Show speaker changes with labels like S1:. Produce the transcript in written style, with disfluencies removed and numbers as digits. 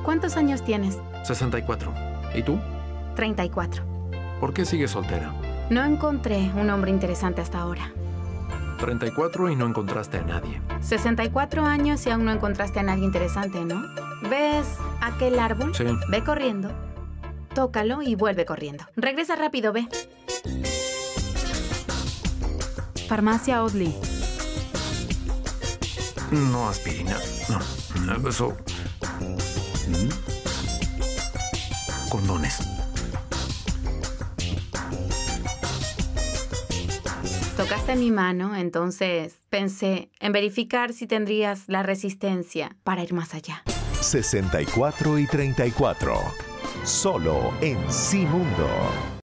S1: ¿Cuántos años tienes?
S2: 64. ¿Y tú?
S1: 34.
S2: ¿Por qué sigues soltera?
S1: No encontré un hombre interesante hasta ahora.
S2: 34 y no encontraste a nadie.
S1: 64 años y aún no encontraste a nadie interesante, ¿no? ¿Ves aquel árbol?
S2: Sí.
S1: Ve corriendo. Tócalo y vuelve corriendo. Regresa rápido, ve.
S3: Farmacia Oddly.
S2: No aspirina. No. Eso. Condones.
S1: Tocaste mi mano, entonces pensé en verificar si tendrías la resistencia para ir más allá.
S4: 64 y 34. Solo en Cimundo.